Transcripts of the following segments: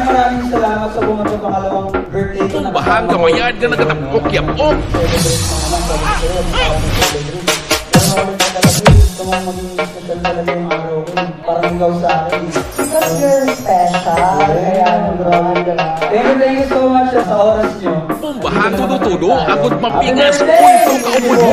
maraming salamat sa bunga ng pangalawang birthday ko. Bahang kamayad ka nagatapok yapok. Gusto mong maging special talaga yung araw ko. Parang ikaw sa akin. Because you're special. Kaya maraming thank you so much sa oras nyo. Bahang tudo-tudo, agad mapingas sa puntong kaupod mo.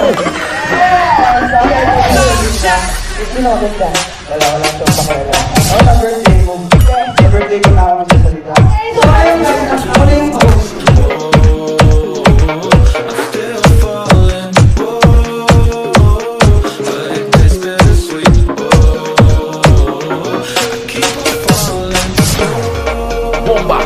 Sinobot ka. Wala siyang pakialam. Ako na birthday mo. Sa birthday ko na ako magsasalita. So ayun guys, ako na yung host. Bomba!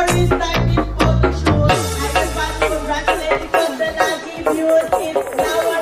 Congratulate because then I give you a tip now.